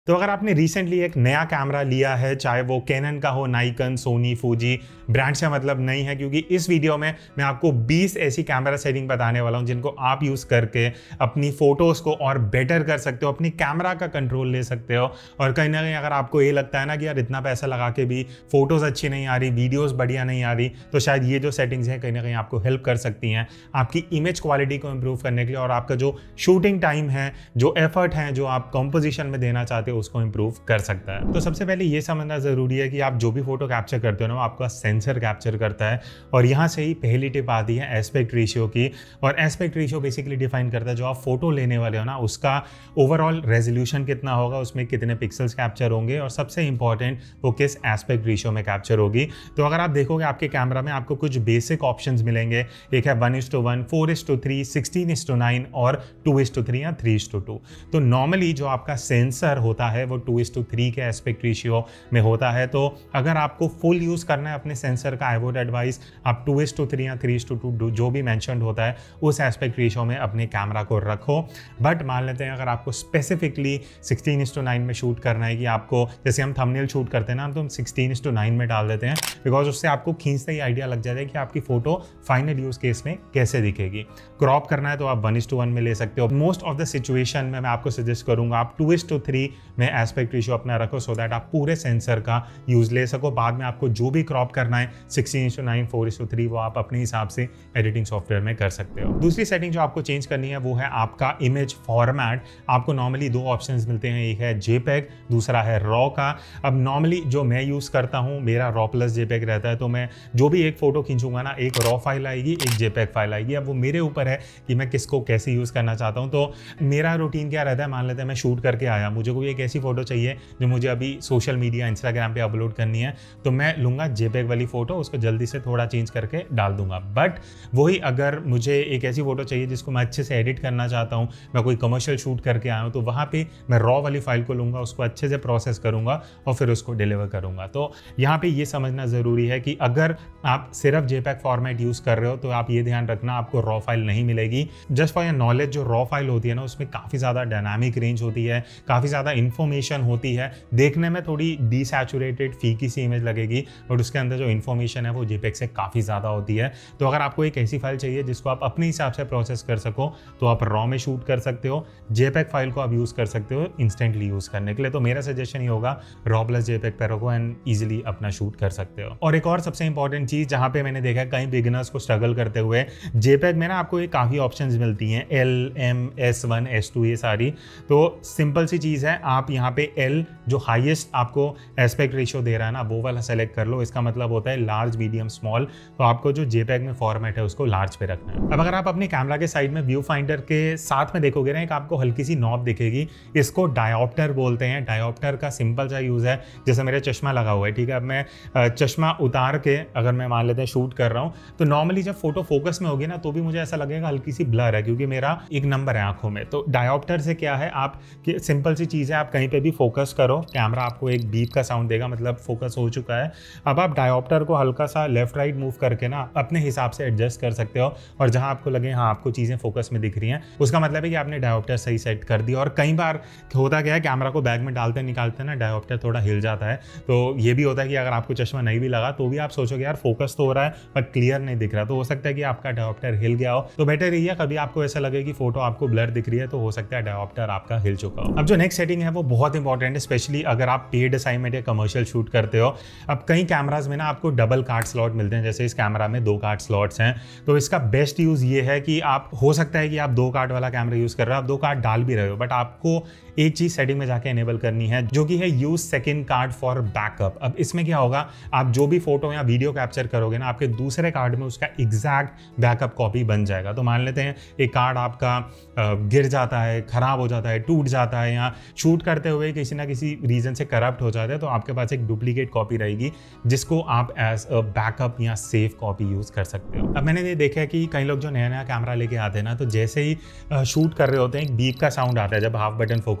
तो अगर आपने रिसेंटली एक नया कैमरा लिया है, चाहे वो कैनन का हो, नाइकन, सोनी, फूजी, ब्रांड से मतलब नहीं है, क्योंकि इस वीडियो में मैं आपको 20 ऐसी कैमरा सेटिंग बताने वाला हूं जिनको आप यूज़ करके अपनी फ़ोटोज़ को और बेटर कर सकते हो, अपनी कैमरा का कंट्रोल ले सकते हो। और कहीं ना कहीं अगर आपको ये लगता है ना कि यार इतना पैसा लगा के भी फ़ोटोज़ अच्छी नहीं आ रही, वीडियोज़ बढ़िया नहीं आ रही, तो शायद ये जो सेटिंग्स हैं कहीं ना कहीं आपको हेल्प कर सकती हैं आपकी इमेज क्वालिटी को इम्प्रूव करने के लिए, और आपका जो शूटिंग टाइम है, जो एफर्ट है, जो आप कंपोजिशन में देना चाहते हो, उसको इंप्रूव कर सकता है। तो सबसे पहले ये समझना जरूरी है कि आप जो भी फोटो कैप्चर करते हो ना, वो आपका सेंसर कैप्चर करता है। और यहाँ से ही पहली टिप आती है एस्पेक्ट रेशियो की। और एस्पेक्ट रेशियो बेसिकली डिफाइन करता है जो आप फोटो लेने वाले हो ना, उसका ओवरऑल रेजोल्यूशन कितना होगा, उसमें कितने पिक्सल्स कैप्चर होंगे, और सबसे इंपॉर्टेंट वो किस एस्पेक्ट रेशियो में कैप्चर होगी। तो अगर आप देखोगे आपके कैमरा में आपको कुछ बेसिक ऑप्शंस मिलेंगे। एक है 1:1, 4:3, 16:9 और 2:3 या 3:2। तो नॉर्मली जो आपका सेंसर होता है वो 2:3 के एस्पेक्ट रेशियो में होता है। तो अगर आपको फुल यूज़ करना है अपने सेंसर का, आई वुड एडवाइस आप 2:3 या 3:2 जो भी मेंशन्ड होता है उस एस्पेक्ट रेशियो में अपने कैमरा को रखो। बट मान लेते हैं अगर आपको स्पेसिफिकली 16:9 में शूट करना है, कि आपको जैसे हम थंबनेल शूट करते हैं ना, तो हम 16:9 में डाल देते हैं, बिकॉज उससे आपको खींचते ही आइडिया लग जाता है कि आपकी फोटो फाइनल यूज केस में कैसे दिखेगी। क्रॉप करना है तो आप 1:1 में ले सकते हो। मोस्ट ऑफ द सिचुएशन में मैं आपको सजेस्ट करूंगा आप 2:3 में एस्पेक्ट रेशियो अपना रखो, सो दैट आप पूरे सेंसर का यूज ले सको। बाद में आपको जो भी क्रॉप करना है 16:9, 4:3, वो आप अपने हिसाब से एडिटिंग सॉफ्टवेयर में कर सकते हो। दूसरी सेटिंग जो आपको चेंज करनी है वो है आपका इमेज फॉर्मेट। आपको नॉर्मली दो ऑप्शंस मिलते हैं, एक है JPEG, दूसरा है रॉ का। अब नॉर्मली जो मैं यूज करता हूँ मेरा रॉ प्लस JPEG रहता है, तो मैं जो भी एक फोटो खींचूंगा ना, एक रॉ फाइल आएगी, एक JPEG फाइल आएगी। अब वो मेरे ऊपर है कि मैं किसको कैसे यूज करना चाहता हूँ। तो मेरा रूटीन क्या रहता है, मान लेते हैं मैं शूट करके आया, मुझे कोई एक ऐसी फोटो चाहिए जो मुझे अभी सोशल मीडिया इंस्टाग्राम पे अपलोड करनी है, तो मैं लूंगा JPEG वाली फोटो, उसको जल्दी से थोड़ा चेंज करके डाल दूंगा। बट वही अगर मुझे एक ऐसी फोटो चाहिए जिसको मैं अच्छे से एडिट करना चाहता हूँ, मैं कोई कमर्शियल शूट करके आया हूँ, तो वहाँ पे मैं रॉ वाली फाइल को लूंगा, उसको अच्छे से प्रोसेस करूंगा और फिर उसको डिलीवर करूंगा। तो यहाँ पे ये समझना जरूरी है कि अगर आप सिर्फ JPEG फॉर्मेट यूज कर रहे हो तो आप ये ध्यान रखना आपको रॉ फाइल नहीं मिलेगी। जस्ट फॉर योर नॉलेज, जो रॉ फाइल होती है ना, उसमें काफ़ी ज़्यादा डायनामिक रेंज होती है, काफ़ी ज़्यादा इन्फॉर्मेशन होती है, देखने में थोड़ी डिसैचुरेटेड फीकी सी इमेज लगेगी, बट उसके अंदर जो इन्फॉर्मेशन है वो JPEG से काफ़ी ज़्यादा होती है। तो अगर आपको एक ऐसी फाइल चाहिए जिसको आप अपने हिसाब से प्रोसेस कर सको, तो आप रॉ में शूट कर सकते हो। JPEG फाइल को आप यूज़ कर सकते हो इंस्टेंटली यूज़ करने के लिए। तो मेरा सजेशन ये होगा रॉ प्लस JPEG पे रखो एंड ईजिली अपना शूट कर सकते हो। और एक और सबसे इंपॉर्टेंट चीज़ जहाँ पे मैंने देखा कई बिगिनर्स को स्ट्रगल करते हुए, JPEG में ना आपको ये काफ़ी ऑप्शंस मिलती हैं, L, M, S1, S2, ये सारी। तो सिंपल सी चीज़ है, आप यहाँ पे L जो हाईएस्ट आपको एस्पेक्ट रेशियो दे रहा है ना, वो वाला सेलेक्ट कर लो। इसका मतलब होता है लार्ज, मीडियम, स्मॉल। तो आपको जो JPEG में फॉर्मेट है उसको लार्ज पे रखना है। अब अगर आप अपने कैमरा के साइड में व्यू फाइंडर के साथ में देखोगे ना, एक आपको हल्की सी नॉब दिखेगी, इसको डायोप्टर बोलते हैं। डायोप्टर का सिंपल सा यूज़ है, जैसे मेरे चश्मा लगा हुआ है, ठीक है, अब मैं चश्मा उतार के अगर मैं मान लेते हैं शूट कर रहा हूँ, तो नॉर्मली जब फोटो फोकस में होगी ना, तो भी मुझे ऐसा लगेगा हल्की सी ब्लर है, क्योंकि मेरा एक नंबर है आंखों में। तो डायोप्टर से क्या है, आप सिंपल सी चीज़ है, आप कहीं पे भी फोकस करो, कैमरा आपको एक बीप का साउंड देगा, मतलब फोकस हो चुका है। अब आप डायोप्टर को हल्का सा लेफ्ट राइट मूव करके ना अपने हिसाब से एडजस्ट कर सकते हो, और जहां आपको लगे हाँ आपको चीज़ें फोकस में दिख रही हैं, उसका मतलब है कि आपने डायोप्टर सही सेट कर दिया। और कई बार होता क्या है, कैमरा को बैग में डालते निकालते ना डायोप्टर थोड़ा हिल जाता है। तो ये भी होता है कि अगर आपको चश्मा नहीं भी लगा तो भी आप सोचोगे यार फोकस तो हो रहा है बट क्लियर नहीं दिख रहा, तो हो सकता है कि आपका डायोप्टर हिल गया हो। तो बेटर यही है, कभी आपको ऐसा लगे कि फोटो आपको ब्लर दिख रही है, तो हो सकता है डायोप्टर आपका हिल चुका हो। अब जो नेक्स्ट सेटिंग है वो बहुत इंपॉर्टेंट है, स्पेशली अगर आप पेड असाइनमेंट या कमर्शियल शूट करते हो। अब कई कैमराज में ना आपको डबल कार्ड स्लॉट मिलते हैं, जैसे इस कैमरा में 2 कार्ड स्लॉट्स हैं। तो इसका बेस्ट यूज ये है कि आप, हो सकता है कि आप 2 कार्ड वाला कैमरा यूज कर रहे हो, आप 2 कार्ड डाल भी रहे हो, बट आपको एक चीज सेटिंग में जाके एनेबल करनी है, जो कि है use second card for backup. अब इसमें क्या होगा, आप जो भी फोटो या वीडियो कैप्चर करोगे ना, आपके दूसरे कार्ड में उसका एग्जैक्ट बैकअप कॉपी बन जाएगा। तो मान लेते हैं एक कार्ड आपका गिर जाता है, खराब हो जाता है, टूट जाता है, या शूट करते हुए किसी ना किसी रीजन से करप्ट हो जाता है, तो आपके पास एक डुप्लीकेट कॉपी रहेगी जिसको आप एज अ बैकअप या सेफ कॉपी यूज कर सकते हो। अब मैंने ये देखा है कि कई लोग जो नया नया कैमरा लेके आते हैं ना, तो जैसे ही शूट कर रहे होते हैं एक बीप का साउंड आता है जब हाफ बटन फोकस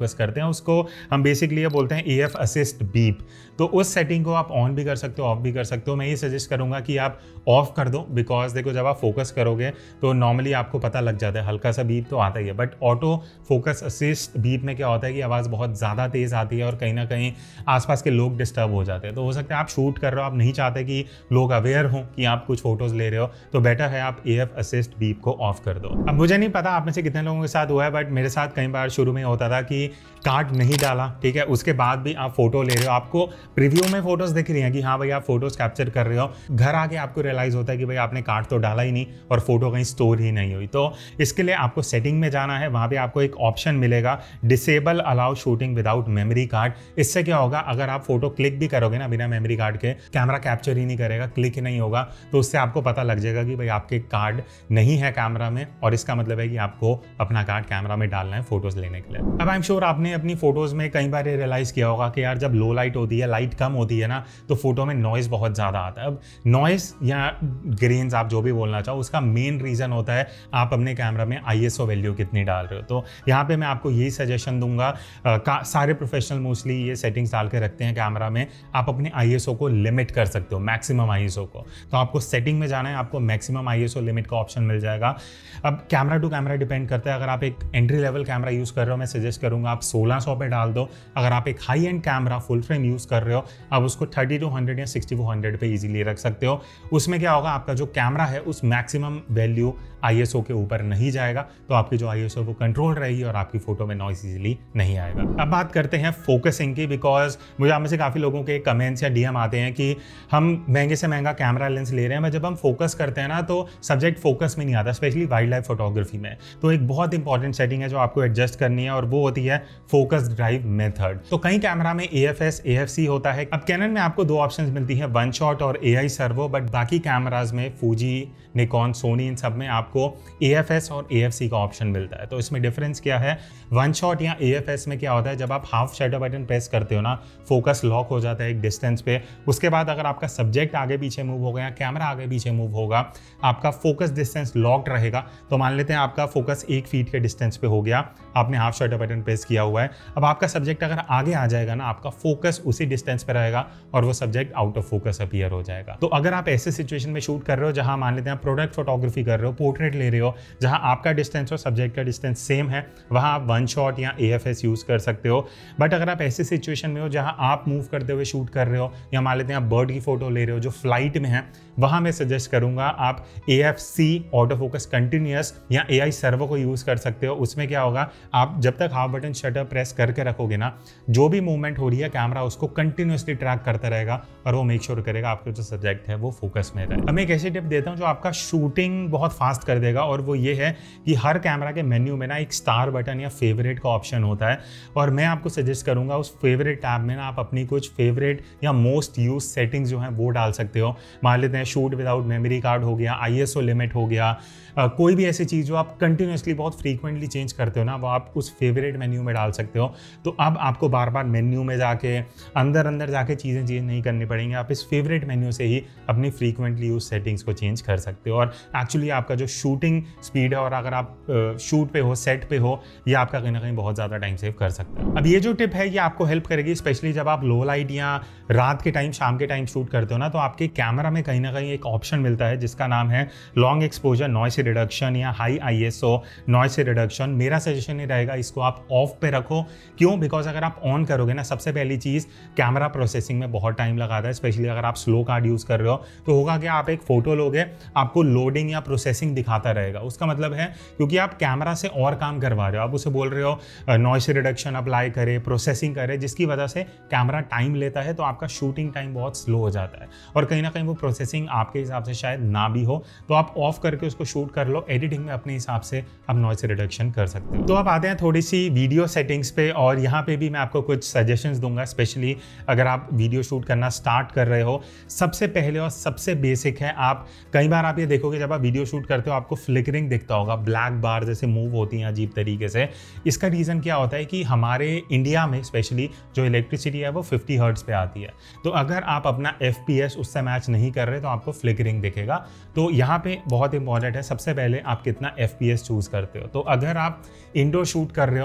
फोकस करते हैं उसको हम बेसिकली ये बोलते हैं AF असिस्ट बीप। तो उस सेटिंग को आप ऑन भी कर सकते हो, ऑफ भी कर सकते हो। मैं ये सजेस्ट करूंगा कि आप ऑफ कर दो, बिकॉज देखो जब आप फोकस करोगे तो नॉर्मली आपको पता लग जाता है, हल्का सा बीप तो आता ही है, but auto focus assist beep में क्या होता है कि आवाज़ बहुत ज़्यादा तेज़ आती है और कहीं ना कहीं आसपास के लोग डिस्टर्ब हो जाते हैं। तो हो सकता है आप शूट कर रहे हो, आप नहीं चाहते कि लोग अवेयर हों कि आप कुछ फोटोज़ ले रहे हो, तो बेटर है आप AF असिस्ट बीप को ऑफ कर दो। अब मुझे नहीं पता आप में से कितने लोगों के साथ हुआ है, बट मेरे साथ कई बार शुरू में होता था कि कार्ड नहीं डाला, ठीक है, उसके बाद भी आप फोटो ले रहे हो, आपको प्रीव्यू में फोटोज दिख रही हैं कि हाँ भाई आप फोटोज कैप्चर कर रहे हो, घर आके आपको रियलाइज होता है कि भाई आपने कार्ड तो डाला ही नहीं और फोटो कहीं स्टोर ही नहीं हुई। तो इसके लिए आपको सेटिंग में जाना है, वहाँ पे आपको एक ऑप्शन मिलेगा disable allow shooting without memory card. इससे क्या होगा, अगर आप फोटो क्लिक भी करोगे ना बिना मेमोरी कार्ड के, कैमरा कैप्चर ही नहीं करेगा, क्लिक ही नहीं होगा, तो उससे आपको पता लग जाएगा कि भाई आपके कार्ड नहीं है कैमरा में, और इसका मतलब है कि आपको अपना कार्ड कैमरा में डालना है फोटोज लेने के लिए। अब आई एम श्योर आपने अपनी फोटोज में कई बार रियलाइज किया होगा कि यार जब लो लाइट होती है, लाइट कम होती है ना, तो फोटो में नॉइज बहुत ज्यादा आता है। अब नॉइज या ग्रेन्स आप जो भी बोलना चाहो, उसका मेन रीजन होता है आप अपने कैमरा में ISO वैल्यू कितनी डाल रहे हो। तो यहाँ पे मैं आपको यही सजेशन दूंगा, सारे प्रोफेशनल मोस्टली ये सेटिंग्स डाल के रखते हैं कैमरा में, आप अपने ISO को लिमिट कर सकते हो, मैक्सिमम ISO को। तो आपको सेटिंग में जाना है, आपको मैक्सिमम ISO लिमिट का ऑप्शन मिल जाएगा। अब कैमरा टू कैमरा डिपेंड करता है, अगर आप एक एंट्री लेवल कैमरा यूज कर रहे हो, मैं सजेस्ट करूंगा आप 1600 पे डाल दो। अगर आप एक high end camera full frame use कर रहे हो, आप उसको 3200 या 6400 पे इजीली रख सकते हो। उसमें क्या होगा, आपका जो कैमरा है उस मैक्सिमम वैल्यू ISO के ऊपर नहीं जाएगा, तो आपकी जो ISO वो कंट्रोल रहेगी और आपकी फोटो में नॉइस इजीली नहीं आएगा। अब बात करते हैं फोकसिंग की, बिकॉज मुझे आप में से काफी लोगों के कमेंट्स या DM आते हैं कि हम महंगे से महंगा कैमरा लेंस ले रहे हैं, जब हम फोकस करते हैं ना तो सब्जेक्ट फोकस में नहीं आता, स्पेशली वाइल्ड लाइफ फोटोग्राफी में। तो एक बहुत इंपॉर्टेंट सेटिंग है जो आपको एडजस्ट करनी है, और वो होती है फोकस ड्राइव मेथड। तो कई कैमरा में AFS AFC होता है। अब कैनन में आपको दो ऑप्शंस मिलती हैं, वन शॉट और AI सर्वो, बट बाकी कैमराज में फूजी, निकॉन, सोनी, इन सब में आपको AFS और AFC का ऑप्शन मिलता है। तो इसमें डिफरेंस क्या है, वन शॉट या AFS में क्या होता है, जब आप हाफ शटर बटन प्रेस करते हो ना, फोकस लॉक हो जाता है एक डिस्टेंस पे। उसके बाद अगर आपका सब्जेक्ट आगे पीछे मूव होगा या कैमरा आगे पीछे मूव होगा, आपका फोकस डिस्टेंस लॉक्ड रहेगा। तो मान लेते हैं आपका फोकस 1 फीट के डिस्टेंस पे हो गया, आपने हाफ शटर बटन प्रेस किया हुआ है। अब आपका सब्जेक्ट अगर आगे आ जाएगा ना, आपका फोकस उसी डिस्टेंस पे रहेगा और वो subject out of focus appear हो जाएगा। तो अगर आप ऐसे सिचुएशन में शूट कर रहे हो जहां मान लेते हैं प्रोडक्ट फोटोग्राफी कर रहे हो, पोर्ट्रेट ले रहे हो, जहां आपका डिस्टेंस और सब्जेक्ट का डिस्टेंस सेम है, वहां आप वन शॉट या AFS यूज कर सकते हो। बट अगर आप ऐसे सिचुएशन में हो जहां आप मूव करते हुए शूट कर रहे हो, या मान लेते हैं आप बर्ड की फोटो ले रहे हो जो फ्लाइट में है, वहां मैं सजेस्ट करूंगा आप AFC ऑटो फोकस कंटिन्यूअस या AI सर्वो को यूज कर सकते हो। उसमें क्या होगा, आप जब तक हाफ बटन शटर प्रेस करके रखोगे ना, जो भी मूवमेंट हो रही है कैमरा उसको कंटिन्यूअसली ट्रैक करता रहेगा और वो मेक श्योर करेगा आपका जो सब्जेक्ट है वो फोकस में रहे। अब मैं एक ऐसी टिप देता हूं जो आपका शूटिंग बहुत फास्ट कर देगा, और वो ये है कि हर कैमरा के मेन्यू में ना एक स्टार बटन या फेवरेट का ऑप्शन होता है, और मैं आपको सजेस्ट करूंगा उस फेवरेट टैब में ना आप अपनी कुछ फेवरेट या मोस्ट यूज सेटिंग्स जो हैं वो डाल सकते हो। मान लेते हैं शूट विदाउट मेमोरी कार्ड हो गया, ISO लिमिट हो गया, कोई भी ऐसी चीज़ जो आप कंटिन्यूसली बहुत फ्रीक्वेंटली चेंज करते हो ना, वो आप उस फेवरेट मेन्यू में डाल सकते हो। तो अब आपको बार बार मेन्यू में जाके अंदर जाके चीज़ें चेंज नहीं करनी पड़ेंगी, आप इस फेवरेट मेन्यू से ही अपनी फ्रीक्वेंटली यूज सेटिंग्स को चेंज कर सकते हो, और एक्चुअली आपका जो शूटिंग स्पीड है, और अगर आप शूट पे हो, सेट पे हो, ये आपका कहीं ना कहीं बहुत ज़्यादा टाइम सेव कर सकता है। अब ये जो टिप है ये आपको हेल्प करेगी, स्पेशली जब आप लो लाइट या रात के टाइम, शाम के टाइम शूट करते हो ना, तो आपके कैमरा में कहीं ना कहीं एक ऑप्शन मिलता है जिसका नाम है लॉन्ग एक्सपोजर नॉइस रिडक्शन या हाई ISO नॉइस रिडक्शन। मेरा सजेशन ये रहेगा इसको आप ऑफ पे रखो। क्यों? बिकॉज अगर आप ऑन करोगे ना, सबसे पहली चीज़ कैमरा प्रोसेसिंग में बहुत टाइम लगाता है, स्पेशली अगर आप स्लो कार्ड यूज़ कर रहे हो, तो होगा कि आप एक फोटो लोगे, आपको लोडिंग या प्रोसेसिंग दिखाता रहेगा। उसका मतलब है क्योंकि आप कैमरा से और काम करवा रहे हो, आप उसे बोल रहे हो नॉइस रिडक्शन अप्लाई करे, प्रोसेसिंग करे, जिसकी वजह से कैमरा टाइम लेता है, तो आपका शूटिंग टाइम बहुत स्लो हो जाता है, और कहीं ना कहीं वो प्रोसेसिंग आपके हिसाब से शायद ना भी हो। तो आप ऑफ करके उसको शूट कर लो, एडिटिंग में अपने हिसाब से आप नॉइस रिडक्शन कर सकते हो। तो अब आते हैं थोड़ी सी वीडियो सेटिंग्स पे, और यहाँ पे भी मैं आपको कुछ सजेशंस दूंगा, स्पेशली अगर आप वीडियो शूट करना स्टार्ट कर रहे हो। सबसे पहले और सबसे बेसिक है, आप कई बार आप ये देखोगे जब आप वीडियो शूट करते हो आपको फ्लिकरिंग दिखता होगा, ब्लैक बार जैसे मूव होती हैं अजीब तरीके से। इसका रीज़न क्या होता है कि हमारे इंडिया में स्पेशली जो इलेक्ट्रिसिटी है वो 50 हर्ट्ज पे आती है, तो अगर आप अपना FPS उससे मैच नहीं कर रहे तो आपको फ्लिकरिंग दिखेगा। तो यहाँ पे बहुत इंपॉर्टेंट है, सबसे पहले आप कितना FPS चूज करते हो। तो अगर आप इंडोर शूट कर रहे हो,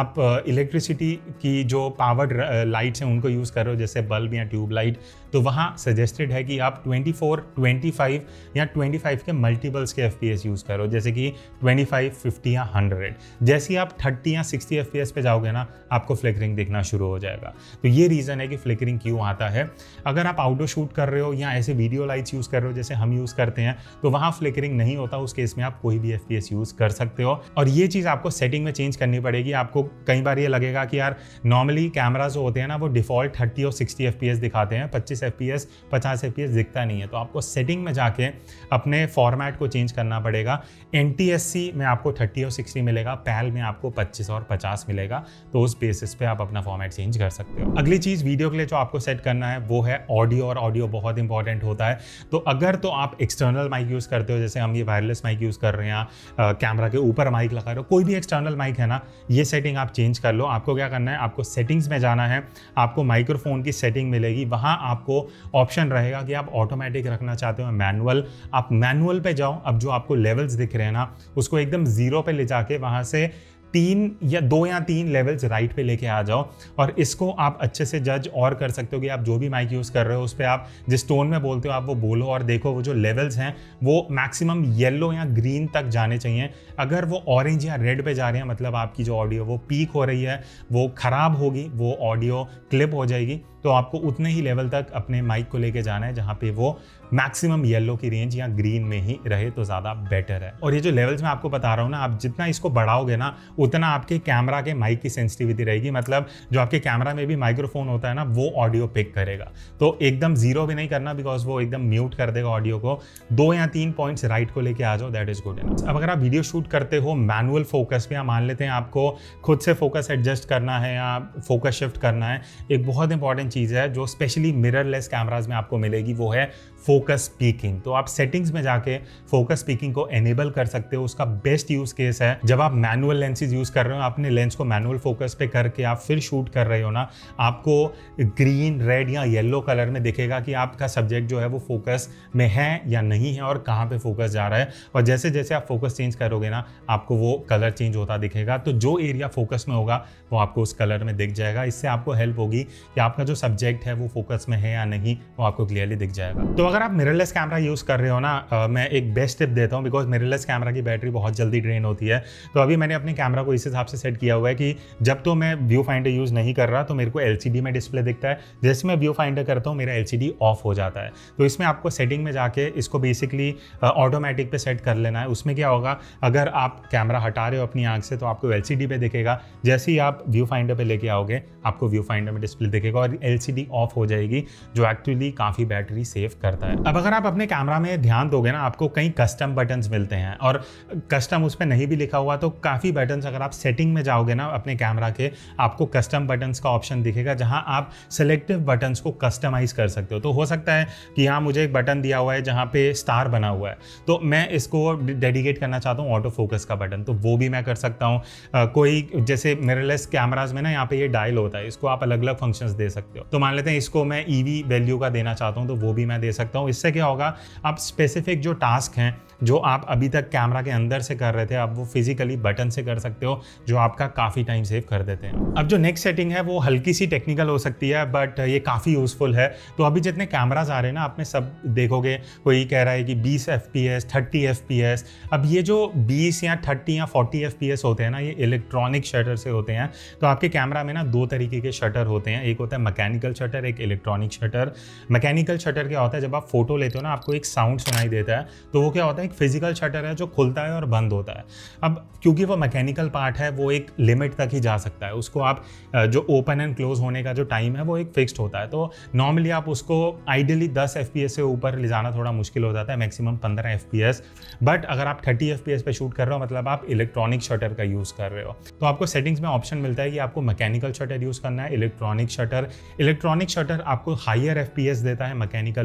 आप इलेक्ट्रिसिटी की जो पावर्ड लाइट्स हैं उनको यूज़ कर रहे हो, जैसे बल्ब या ट्यूब लाइट, तो वहाँ सजेस्टेड है कि आप 24, 25 या 25 के मल्टीपल्स के FPS यूज़ करो, जैसे कि 25, 50 या 100। जैसे ही आप 30 या 60 FPS पे जाओगे ना, आपको फ्लिकरिंग दिखना शुरू हो जाएगा। तो ये रीज़न है कि फ्लिकरिंग क्यों आता है। अगर आप आउटडोर शूट कर रहे हो या ऐसे वीडियो लाइट्स यूज़ कर रहे हो जैसे हम यूज़ करते हैं, तो वहाँ फ्लिकरिंग नहीं होता, उस केस में आप कोई भी FPS यूज़ कर सकते हो। और ये चीज़ आपको सेटिंग में चेंज करनी पड़ेगी। आपको कई बार ये लगेगा कि यार नॉर्मली कैमरा जो होते हैं ना, वो डिफ़ॉल्ट 30 और 60 FPS दिखाते हैं, 25 FPS 50 FPS दिखता नहीं है। तो आपको सेटिंग में जाके अपने फॉर्मेट को चेंज करना पड़ेगा। NTSC में आपको 30 और 60 मिलेगा, पैल में आपको 25 और 50 मिलेगा। तो उस बेसिस पे आप अपना फॉर्मेट चेंज कर सकते हो। अगली चीज़ वीडियो के लिए जो आपको सेट करना है वो है ऑडियो, और ऑडियो बहुत इंपॉर्टेंट होता है। तो अगर तो आप एक्सटर्नल माइक यूज़ करते हो, जैसे हम ये वायरलेस माइक यूज़ कर रहे हैं, कैमरा के ऊपर माइक लगा रहे हो, कोई भी एक्सटर्नल माइक है ना, ये सेटिंग आप चेंज कर लो। आपको क्या करना है, आपको सेटिंग्स में जाना है, आपको माइक्रोफोन की सेटिंग मिलेगी, वहाँ आपको ऑप्शन रहेगा कि आप ऑटोमेटिक रखना चाहते हो मैनुअल, आप मैनुअल पे जाओ। अब जो आपको लेवल्स दिख रहे हैं ना, उसको एकदम 0 पे ले जाके वहाँ से 2 या 3 लेवल्स राइट पे लेके आ जाओ, और इसको आप अच्छे से जज और कर सकते हो कि आप जो भी माइक यूज़ कर रहे हो उस पर आप जिस टोन में बोलते हो आप वो बोलो, और देखो वो जो लेवल्स हैं वो मैक्सिमम येलो या ग्रीन तक जाने चाहिए। अगर वो ऑरेंज या रेड पे जा रहे हैं, मतलब आपकी जो ऑडियो वो पीक हो रही है, वो ख़राब होगी, वो ऑडियो क्लिप हो जाएगी। तो आपको उतने ही लेवल तक अपने माइक को लेके जाना है जहाँ पे वो मैक्सिमम येलो की रेंज या ग्रीन में ही रहे, तो ज़्यादा बेटर है। और ये जो लेवल्स मैं आपको बता रहा हूँ ना, आप जितना इसको बढ़ाओगे ना, उतना आपके कैमरा के माइक की सेंसिटिविटी रहेगी। मतलब जो आपके कैमरा में भी माइक्रोफोन होता है ना, वो ऑडियो पिक करेगा। तो एकदम 0 भी नहीं करना, बिकॉज वो एकदम म्यूट कर देगा ऑडियो को। 2 या 3 पॉइंट्स राइट को लेके आ जाओ, दैट इज गुड इनफ। अब अगर आप वीडियो शूट करते हो मैनुअल फोकस पे, या मान लेते हैं आपको खुद से फोकस एडजस्ट करना है या फोकस शिफ्ट करना है, एक बहुत इंपॉर्टेंट चीज़ है जो स्पेशली मिररलेस कैमराज में आपको मिलेगी, वो है फोकस पीकिंग। तो आप सेटिंग्स में जाके फोकस पीकिंग को एनेबल कर सकते हो। उसका बेस्ट यूज केस है जब आप मैनुअल लेंसेज यूज कर रहे हो, अपने लेंस को मैनुअल फोकस पे करके आप फिर शूट कर रहे हो ना, आपको ग्रीन, रेड या येलो कलर में दिखेगा कि आपका सब्जेक्ट जो है वो फोकस में है या नहीं है, और कहाँ पे फोकस जा रहा है। और जैसे जैसे आप फोकस चेंज करोगे ना, आपको वो कलर चेंज होता दिखेगा। तो जो एरिया फोकस में होगा वो आपको उस कलर में दिख जाएगा। इससे आपको हेल्प होगी कि आपका जो सब्जेक्ट है वो फोकस में है या नहीं, वो आपको क्लियरली दिख जाएगा। तो अगर आप मिररलेस कैमरा यूज़ कर रहे हो ना, मैं एक बेस्ट टिप देता हूँ, बिकॉज मिररलेस कैमरा की बैटरी बहुत जल्दी ड्रेन होती है। तो अभी मैंने अपने कैमरा को इस हिसाब से सेट किया हुआ है कि जब तो मैं व्यू फाइंडर यूज़ नहीं कर रहा तो मेरे को LCD में डिस्प्ले दिखता है, जैसे मैं व्यू फाइंडर करता हूँ मेरा LCD ऑफ हो जाता है। तो इसमें आपको सेटिंग में जाके इसको बेसिकली ऑटोमेटिक पे सेट कर लेना है। उसमें क्या होगा, अगर आप कैमरा हटा रहे हो अपनी आंख से तो आपको LCD पे दिखेगा, जैसे ही आप व्यू फाइंडर पे लेके आओगे आपको व्यू फाइंडर में डिस्प्ले दिखेगा और LCD ऑफ हो जाएगी, जो एक्चुअली काफ़ी बैटरी सेव करता है। अब अगर आप अपने कैमरा में ध्यान दोगे ना, आपको कई कस्टम बटन्स मिलते हैं, और कस्टम उस पर नहीं भी लिखा हुआ तो काफ़ी बटन्स, अगर आप सेटिंग में जाओगे ना अपने कैमरा के, आपको कस्टम बटन्स का ऑप्शन दिखेगा जहां आप सेलेक्टिव बटन्स को कस्टमाइज कर सकते हो। तो हो सकता है कि यहाँ मुझे एक बटन दिया हुआ है जहाँ पे स्टार बना हुआ है, तो मैं इसको डेडिकेट करना चाहता हूँ ऑटो फोकस का बटन, तो वो भी मैं कर सकता हूँ। कोई जैसे मिररलेस कैमराज में ना यहाँ पे ये डायल होता है, इसको आप अलग अलग फंक्शंस दे सकते हो। तो मान लेते हैं इसको मैं EV वैल्यू का देना चाहता हूँ, तो वो भी मैं दे सकता हूँ। इससे क्या होगा, आप स्पेसिफिक जो टास्क हैं जो आप अभी तक कैमरा के अंदर से कर रहे थे, आप वो फिजिकली बटन से कर सकते हो, जो आपका काफ़ी टाइम सेव कर देते हैं। अब जो नेक्स्ट सेटिंग है वो हल्की सी टेक्निकल हो सकती है, बट ये काफ़ी यूज़फुल है। तो अभी जितने कैमराज आ रहे हैं ना, आप में सब देखोगे कोई कह रहा है कि 20 FPS, 30 FPS। अब ये जो 20 या 30 या 40 FPS होते हैं ना, ये इलेक्ट्रॉनिक शटर से होते हैं। तो आपके कैमरा में ना 2 तरीके के शटर होते हैं, एक होता है मैकेनिकल शटर, एक इलेक्ट्रॉनिक शटर। मैकेनिकल शटर क्या होता है, जब आप फोटो लेते हो ना, आपको एक साउंड सुनाई देता है, तो वो क्या होता है, एक फिजिकल शटर है जो खुलता है और बंद होता है। अब क्योंकि वो मैकेनिकल पार्ट है, वो एक लिमिट तक ही जा सकता है, उसको आप जो ओपन एंड क्लोज होने का जो टाइम है वो एक फिक्स्ड होता है। तो नॉर्मली आप उसको आइडियली 10 FPS से ऊपर ले जाना थोड़ा मुश्किल हो जाता है, मैक्सिमम 15 FPS। बट अगर आप 30 FPS पे शूट कर रहे हो, मतलब आप इलेक्ट्रॉनिक शटर का यूज़ कर रहे हो, तो आपको सेटिंग्स में ऑप्शन मिलता है कि आपको मैकेनिकल शटर यूज़ करना है, इलेक्ट्रॉनिक शटर। इलेक्ट्रॉनिक शटर आपको हायर FPS देता है, मैकेनिकल लोअर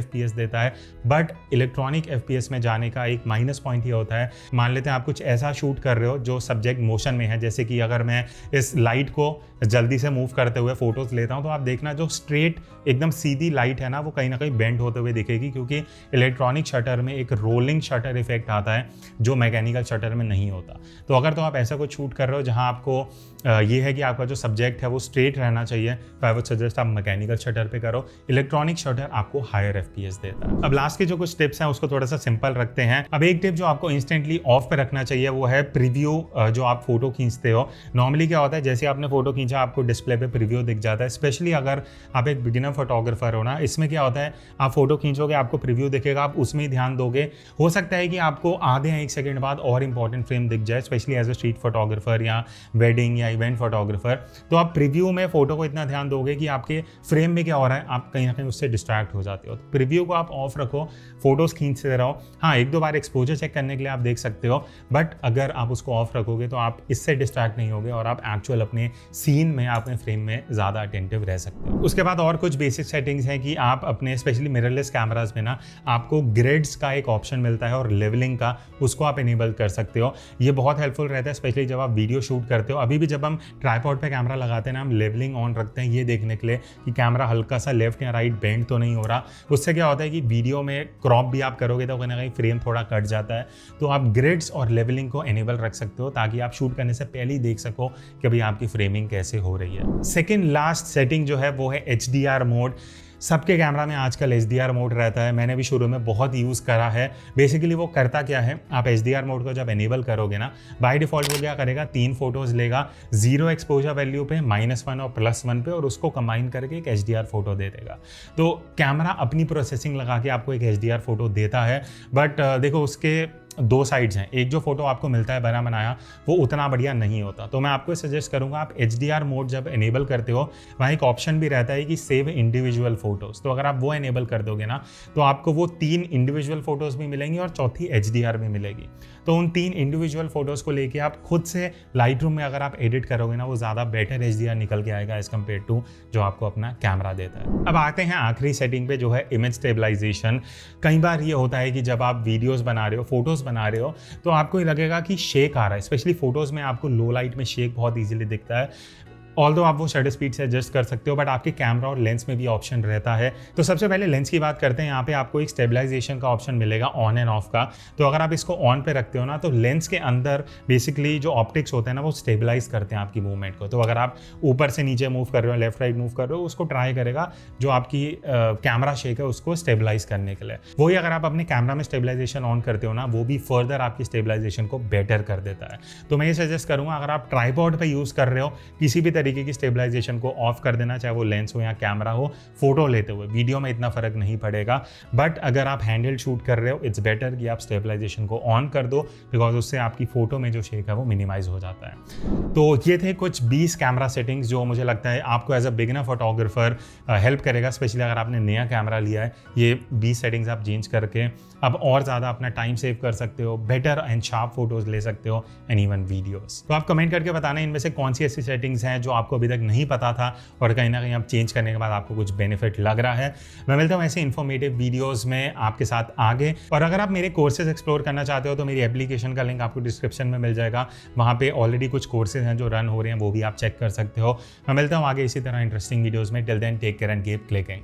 FPS देता है, बट इलेक्ट्रॉनिक FPS में जाने का एक माइनस पॉइंट ये होता है, मान लेते हैं आप कुछ ऐसा शूट कर रहे हो जो सब्जेक्ट मोशन में है, जैसे कि अगर मैं इस लाइट को जल्दी से मूव करते हुए फोटोज लेता हूं तो आप देखना जो स्ट्रेट एकदम सीधी लाइट है ना वो कहीं ना कहीं बेंड होते हुए दिखेगी, क्योंकि इलेक्ट्रॉनिक शटर में एक रोलिंग शटर इफेक्ट आता है जो मैकेनिकल शटर में नहीं होता। तो अगर तो आप ऐसा कुछ शूट कर रहे हो जहां आपको ये है कि आपका जो सब्जेक्ट है वो स्ट्रेट रहना चाहिए, तो आई वुड सजेस्ट आप मैकेनिकल शटर पे करो। इलेक्ट्रॉनिक शटर आपको हायर FPS देता है। अब लास्ट के जो कुछ टिप्स हैं उसको थोड़ा सा सिंपल रखते हैं। अब एक टिप जो आपको इंस्टेंटली ऑफ पे रखना चाहिए वो है प्रीव्यू। जो आप फोटो खींचते हो, नॉर्मली क्या होता है, जैसे आपने फोटो खींचा आपको डिस्प्ले पे प्रीव्यू दिख जाता है, स्पेशली अगर आप एक बिगिनर फोटोग्राफर हो ना, इसमें क्या होता है आप फोटो खींचोगे आपको प्रीव्यू दिखेगा, आप उसमें ही ध्यान दोगे, हो सकता है कि आपको आधे या 1 सेकंड बाद और इंपॉर्टेंट फ्रेम दिख जाए, specially as a street photographer या वेडिंग या इवेंट फोटोग्राफर। तो आप प्रीव्यू में फोटो को इतना ध्यान दोगे कि आपके फ्रेम में क्या हो रहा है, आप कहीं ना कहीं उससे डिस्ट्रैक्ट हो जाते हो। तो प्रीव्यू को आप ऑफ रखो, फोटोज खींचते रहो। हाँ, 1-2 बार एक्सपोजर चेक करने के लिए आप देख सकते हो, बट अगर आप उसको ऑफ रखोगे तो आप इससे डिस्ट्रैक्ट नहीं होगे और आप एक्चुअल अपने सीन में, अपने फ्रेम में ज़्यादा अटेंटिव रह सकते हो। उसके बाद और कुछ बेसिक सेटिंग्स हैं कि आप अपने स्पेशली मिररलेस कैमराज में ना आपको ग्रिड्स का एक ऑप्शन मिलता है और लेवलिंग का, उसको आप इनेबल कर सकते हो। ये बहुत हेल्पफुल रहता है स्पेशली जब आप वीडियो शूट करते हो। अभी भी जब हम ट्राइपॉड पे कैमरा लगाते हैं ना, हम लेवलिंग ऑन रखते हैं ये देखने के लिए कि कैमरा हल्का सा लेफ्ट या राइट बेंड तो नहीं हो रहा। उससे क्या होता है कि वीडियो में क्रॉप भी आप करोगे तो कहीं ना कहीं फ्रेम थोड़ा कट जाता है। तो आप ग्रिड्स और लेवलिंग को इनेबल रख सकते हो ताकि आप शूट करने से पहले ही देख सको कि भाई आपकी फ्रेमिंग कैसे हो रही है। सेकेंड लास्ट सेटिंग जो है वो है HDR मोड। सबके कैमरा में आजकल HDR मोड रहता है, मैंने भी शुरू में बहुत यूज़ करा है। बेसिकली वो करता क्या है, आप HDR मोड को जब एनेबल करोगे ना, बाय डिफ़ॉल्ट वो क्या करेगा, 3 फोटोज़ लेगा, 0 एक्सपोजर वैल्यू पे, -1 और +1 पे, और उसको कंबाइन करके एक HDR फोटो दे देगा। तो कैमरा अपनी प्रोसेसिंग लगा के आपको एक HDR फोटो देता है, बट देखो उसके 2 साइड्स हैं। एक जो फोटो आपको मिलता है बना बनाया वो उतना बढ़िया नहीं होता। तो मैं आपको सजेस्ट करूंगा आप HDR मोड जब एनेबल करते हो वहाँ एक ऑप्शन भी रहता है कि सेव इंडिविजुअल फोटोज़। तो अगर आप वो एनेबल कर दोगे ना तो आपको वो 3 इंडिविजुअल फोटोज़ भी मिलेंगी और चौथी HDR भी मिलेगी। तो उन 3 इंडिविजुअल फोटोज़ को लेके आप खुद से लाइटरूम में अगर आप एडिट करोगे ना वो ज़्यादा बेटर HDR निकल के आएगा एज़ कम्पेयर टू जो आपको अपना कैमरा देता है। अब आते हैं आखिरी सेटिंग पे जो है इमेज स्टेबलाइजेशन। कई बार ये होता है कि जब आप वीडियोज़ बना रहे हो, फोटोज़ बना रहे हो, तो आपको ये लगेगा कि शेक आ रहा है। स्पेशली फोटोज़ में आपको लो लाइट में शेक बहुत इजीली दिखता है। ऑल्दो आप वो शटर स्पीड से एडजस्ट कर सकते हो, बट आपके कैमरा और लेंस में भी ऑप्शन रहता है। तो सबसे पहले लेंस की बात करते हैं। यहाँ पे आपको एक स्टेबलाइजेशन का ऑप्शन मिलेगा ऑन एंड ऑफ का। तो अगर आप इसको ऑन पे रखते हो ना तो लेंस के अंदर बेसिकली जो ऑप्टिक्स होते हैं ना वो स्टेबलाइज करते हैं आपकी मूवमेंट को। तो अगर आप ऊपर से नीचे मूव कर रहे हो, लेफ्ट राइट मूव कर रहे हो, उसको ट्राई करेगा जो आपकी कैमरा शेक है उसको स्टेबलाइज करने के लिए। वही अगर आप अपने कैमरा में स्टेबलाइजेशन ऑन करते हो ना वो भी फर्दर आपकी स्टेबलाइजेशन को बेटर कर देता है। तो मैं ये सजेस्ट करूँगा अगर आप ट्राइपॉड पर यूज़ कर रहे हो, किसी भी तरीके की स्टेबलाइजेशन को ऑफ कर देना, चाहे वो लेंस हो या कैमरा हो। फोटो लेते हुए वीडियो में इतना फर्क नहीं पड़ेगा, बट अगर आप हैंडल शूट कर रहे हो इट्स बेटर कि आप स्टेबलाइजेशन को ऑन कर दो, बिकॉज उससे आपकी फोटो में जो शेक है वो मिनिमाइज हो जाता है। तो ये थे कुछ 20 कैमरा सेटिंग्स जो मुझे लगता है आपको as a beginner photographer help करेगा, स्पेशली अगर आपने नया कैमरा लिया है। ये 20 सेटिंग्स आप चेंज करके अब और ज़्यादा अपना टाइम सेव कर सकते हो, बेटर एंड शार्प फोटोज ले सकते हो एंड इवन वीडियोस। तो आप कमेंट करके बताना इनमें से कौन सी ऐसी सेटिंग्स हैं जो आपको अभी तक नहीं पता था और कहीं ना कहीं आप चेंज करने के बाद आपको कुछ बेनिफिट लग रहा है। मैं मिलता हूँ ऐसे इन्फॉर्मेटिव वीडियोस में आपके साथ आगे। और अगर आप मेरे कोर्सेज एक्सप्लोर करना चाहते हो तो मेरी एप्लीकेशन का लिंक आपको डिस्क्रिप्शन में मिल जाएगा। वहाँ पे ऑलरेडी कुछ कोर्सेज हैं जो रन हो रहे हैं, वो भी आप चेक कर सकते हो। मैं मिलता हूँ आगे इसी तरह इंटरेस्टिंग वीडियोज़ में। Till then take care and keep clicking.